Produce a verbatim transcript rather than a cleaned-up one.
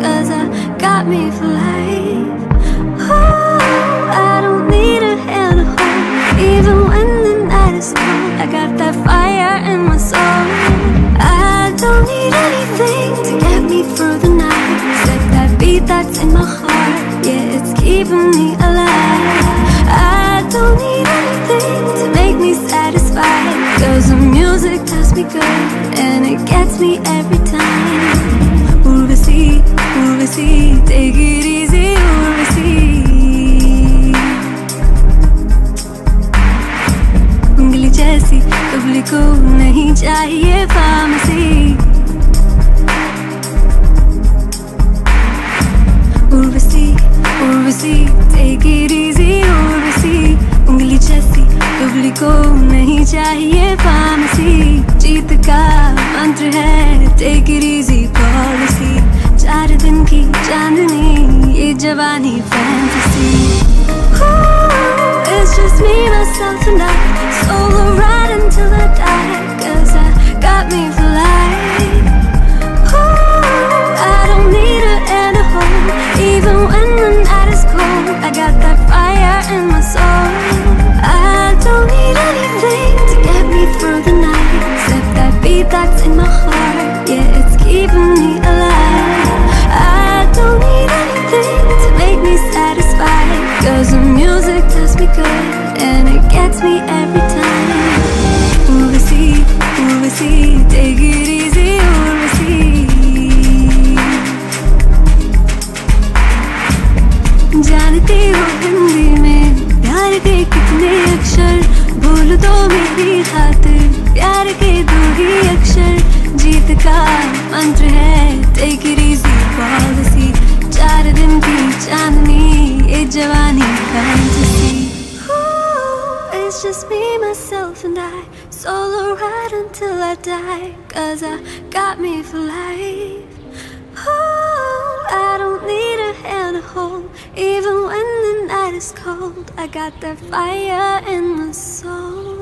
cause I got me for life. Oh, I don't need a hand to hold, even when the night is cold. I got that fire in my soul. I don't need anything to get me through the night, except that beat that's in my heart. Yeah, it's keeping me alive. I don't need anything to make me satisfied, cause the music does me good and it gets me every time. Urvashi, Urvashi, take it easy, Urvashi. उंगली जैसी कबली को नहीं चाहिए pharmacy. Urvashi, Urvashi, take it easy, Urvashi. उंगली जैसी कबली को नहीं चाहिए फार्मेसी. जीत का मंत्र है take it easy policy. चार दिन की चांदनी ये जवानी fantasy. Ooh, it's just me, myself and I, solo ride until I die, cause I got me for life. Ooh, I don't need a hand to hold, even when the night is cold. I got that fire in my soul. I don't need anything to get me through the night, except that beat that's in my heart. Yeah, it's keeping me alive. I don't need anything to make me satisfied, cause the music does me good and it gets me every time. Urvashi, Urvashi, take it easy, Urvashi. जानती हो हिंदी में प्यार के कितने अक्षर, बोल दो मेरी खातिर प्यार के दो ही अक्षर. जीत का मंत्र है take it easy policy. चार दिन की चांदनी ये जवानी fantasy. Ooh, it's just me, myself and I, solo ride until I die, cause I got me for life. Oh, I don't need a hand to hold, even when the night is cold. I got that fire in my soul.